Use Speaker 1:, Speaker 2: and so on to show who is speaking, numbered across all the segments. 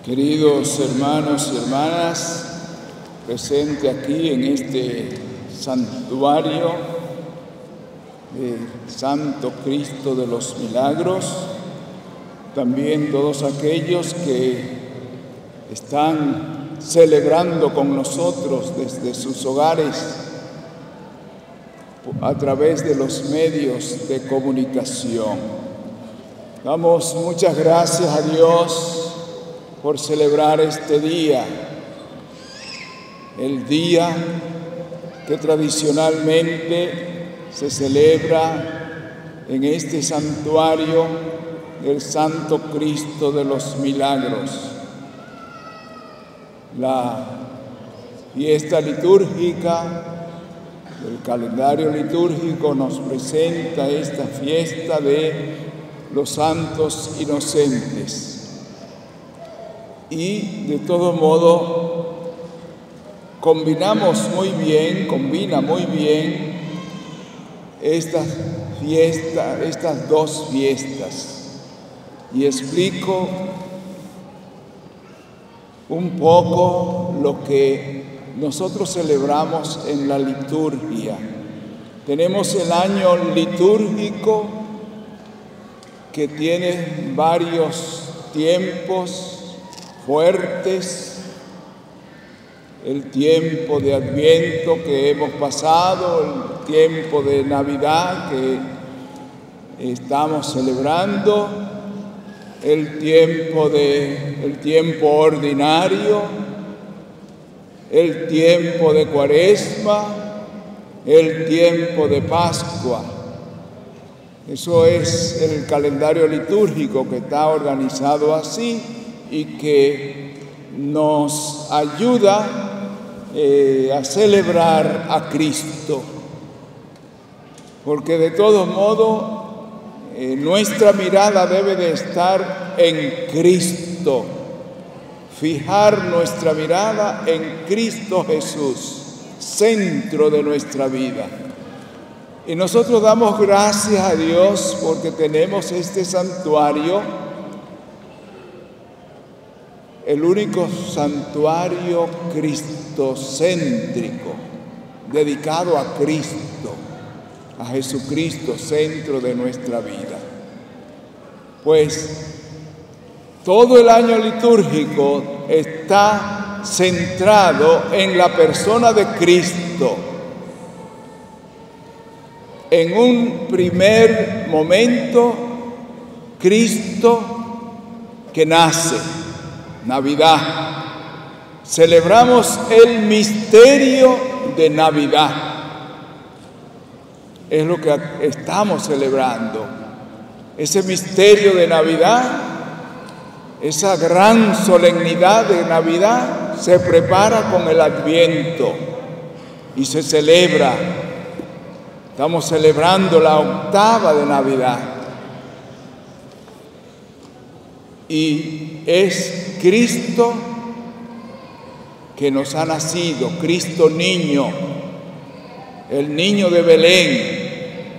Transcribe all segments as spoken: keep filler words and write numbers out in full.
Speaker 1: Queridos hermanos y hermanas, presente aquí en este santuario de Santo Cristo de los Milagros, también todos aquellos que están celebrando con nosotros desde sus hogares a través de los medios de comunicación. Damos muchas gracias a Dios por celebrar este día, el día que tradicionalmente se celebra en este santuario del Santo Cristo de los Milagros. La fiesta litúrgica del calendario litúrgico nos presenta esta fiesta de los santos inocentes. Y de todo modo combinamos muy bien, combina muy bien estas fiestas, estas dos fiestas. Y explico un poco lo que nosotros celebramos en la liturgia. Tenemos el año litúrgico que tiene varios tiempos fuertes, el tiempo de Adviento que hemos pasado, el tiempo de Navidad que estamos celebrando, el tiempo de el tiempo ordinario, el tiempo de Cuaresma, el tiempo de Pascua. Eso es el calendario litúrgico que está organizado así y que nos ayuda eh, a celebrar a Cristo. Porque de todo modo eh, nuestra mirada debe de estar en Cristo. Fijar nuestra mirada en Cristo Jesús, centro de nuestra vida. Y nosotros damos gracias a Dios porque tenemos este santuario, el único santuario cristocéntrico, dedicado a Cristo, a Jesucristo, centro de nuestra vida. Pues todo el año litúrgico está centrado en la persona de Cristo. En un primer momento, Cristo que nace, Navidad. Celebramos el misterio de Navidad. Es lo que estamos celebrando. Ese misterio de Navidad, esa gran solemnidad de Navidad, se prepara con el Adviento y se celebra. Estamos celebrando la octava de Navidad. Y es Cristo que nos ha nacido, Cristo niño, el niño de Belén.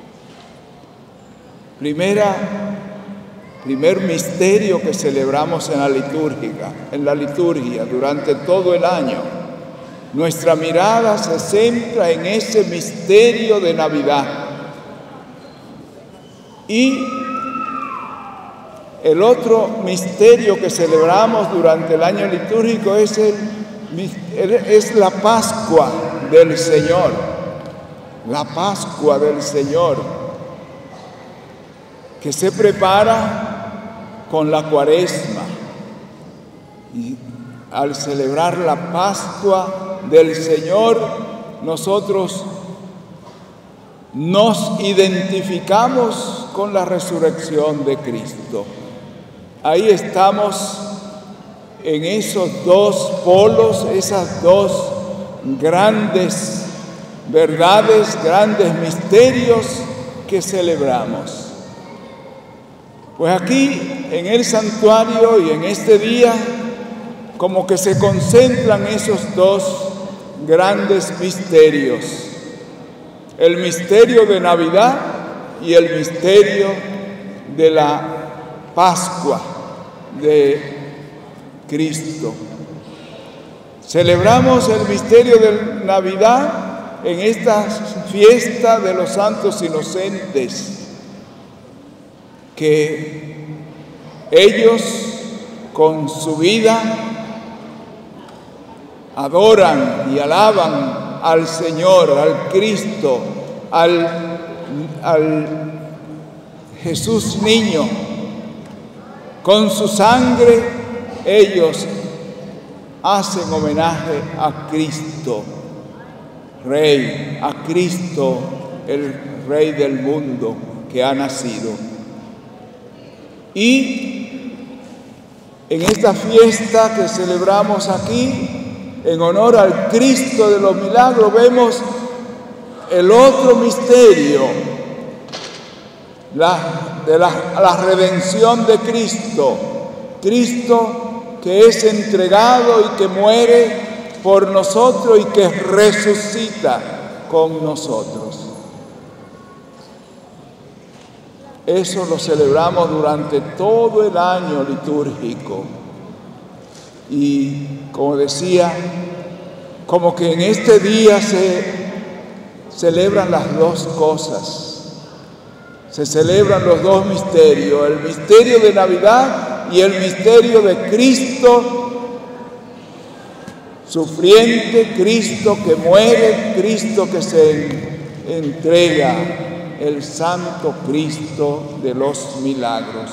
Speaker 1: Primera, primer misterio que celebramos en la liturgia, en la liturgia durante todo el año. Nuestra mirada se centra en ese misterio de Navidad. Y el otro misterio que celebramos durante el año litúrgico es, el, es la Pascua del Señor. La Pascua del Señor, que se prepara con la Cuaresma. Y al celebrar la Pascua del Señor, nosotros nos identificamos con la resurrección de Cristo. Ahí estamos en esos dos polos, esas dos grandes verdades, grandes misterios que celebramos. Pues aquí en el santuario y en este día, como que se concentran esos dos grandes misterios. El misterio de Navidad y el misterio de la Pascua, de Cristo. Celebramos el misterio de Navidad en esta fiesta de los santos inocentes, que ellos con su vida adoran y alaban al Señor, al Cristo, al, al Jesús niño. Con su sangre ellos hacen homenaje a Cristo, Rey, a Cristo, el Rey del mundo que ha nacido. Y en esta fiesta que celebramos aquí, en honor al Cristo de los milagros, vemos el otro misterio, la, de la, la redención de Cristo. Cristo que es entregado y que muere por nosotros y que resucita con nosotros. Eso lo celebramos durante todo el año litúrgico. Y como decía, como que en este día se celebran las dos cosas. Se celebran los dos misterios, el misterio de Navidad y el misterio de Cristo sufriente, Cristo que muere, Cristo que se entrega, el Santo Cristo de los milagros.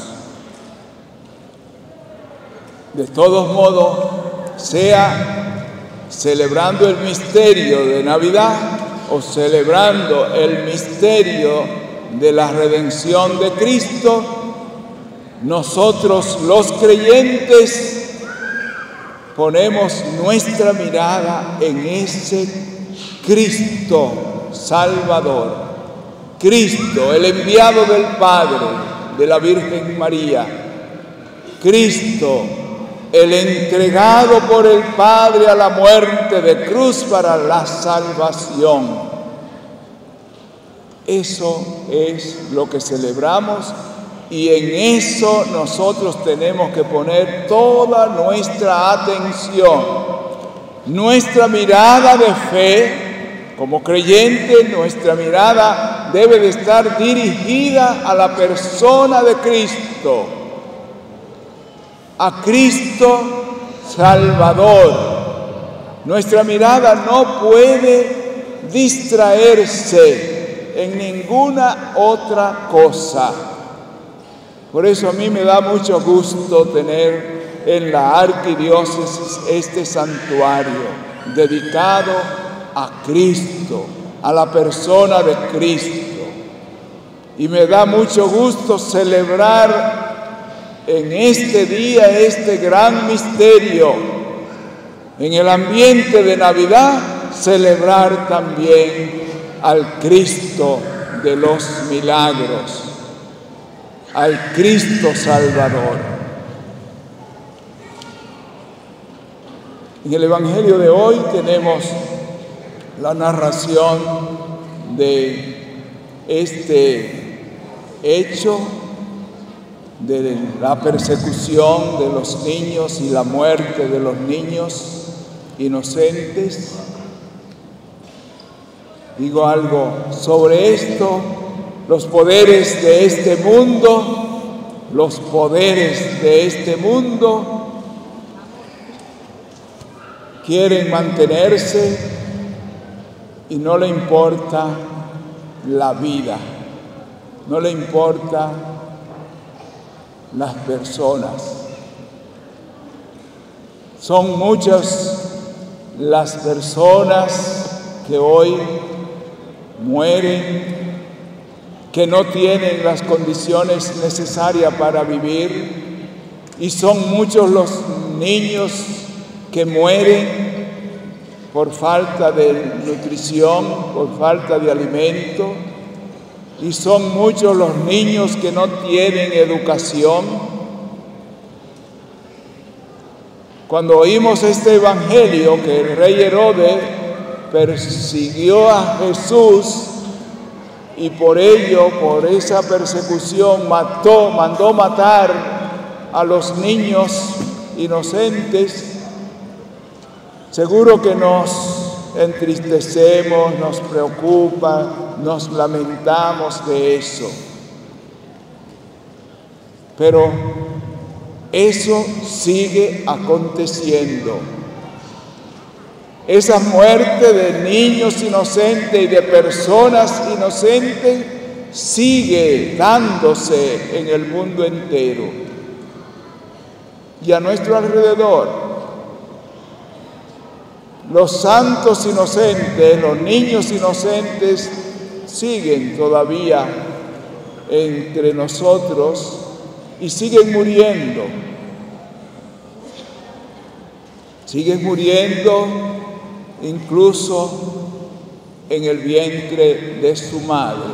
Speaker 1: De todos modos, sea celebrando el misterio de Navidad o celebrando el misterio de la redención de Cristo, nosotros los creyentes ponemos nuestra mirada en ese Cristo Salvador, Cristo, el enviado del Padre, de la Virgen María, Cristo, el entregado por el Padre a la muerte de cruz para la salvación. Eso es lo que celebramos y en eso nosotros tenemos que poner toda nuestra atención, nuestra mirada de fe. Como creyente, nuestra mirada debe de estar dirigida a la persona de Cristo, a Cristo Salvador. Nuestra mirada no puede distraerse en ninguna otra cosa. Por eso a mí me da mucho gusto tener en la arquidiócesis este santuario dedicado a Cristo, a la persona de Cristo. Y me da mucho gusto celebrar en este día este gran misterio. En el ambiente de Navidad, celebrar también al Cristo de los milagros, al Cristo Salvador. En el Evangelio de hoy tenemos la narración de este hecho de la persecución de los niños y la muerte de los niños inocentes. Digo algo sobre esto: los poderes de este mundo, los poderes de este mundo quieren mantenerse y no le importa la vida, no le importa las personas. Son muchas las personas que hoy mueren, que no tienen las condiciones necesarias para vivir, y son muchos los niños que mueren por falta de nutrición, por falta de alimento, y son muchos los niños que no tienen educación. Cuando oímos este evangelio que el rey Herodes persiguió a Jesús y por ello, por esa persecución, mató, mandó matar a los niños inocentes, seguro que nos entristecemos, nos preocupa, nos lamentamos de eso. Pero eso sigue aconteciendo. Esa muerte de niños inocentes y de personas inocentes sigue dándose en el mundo entero. Y a nuestro alrededor, los santos inocentes, los niños inocentes, siguen todavía entre nosotros y siguen muriendo. Siguen muriendo incluso en el vientre de su madre.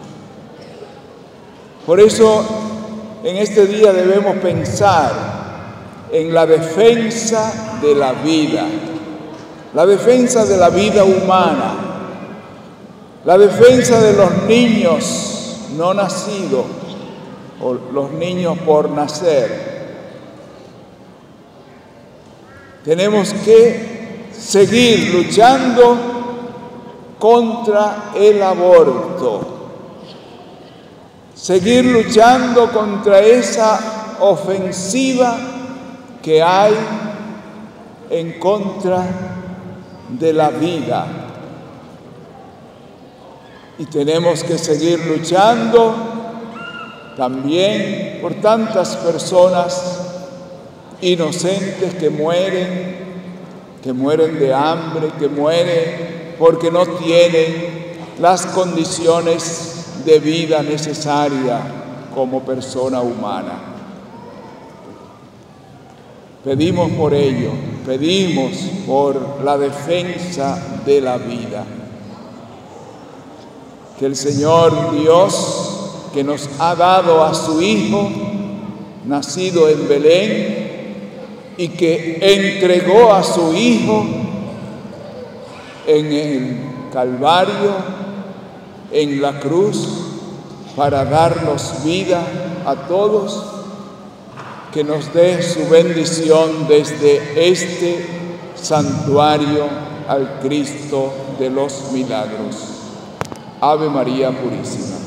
Speaker 1: Por eso, en este día debemos pensar en la defensa de la vida, la defensa de la vida humana, la defensa de los niños no nacidos o los niños por nacer. Tenemos que seguir luchando contra el aborto, seguir luchando contra esa ofensiva que hay en contra de la vida. Y tenemos que seguir luchando también por tantas personas inocentes que mueren, que mueren de hambre, que mueren porque no tienen las condiciones de vida necesarias como persona humana. Pedimos por ello, pedimos por la defensa de la vida. Que el Señor Dios, que nos ha dado a su Hijo, nacido en Belén, y que entregó a su Hijo en el Calvario, en la cruz, para darnos vida a todos, que nos dé su bendición desde este santuario al Cristo de los milagros. Ave María Purísima.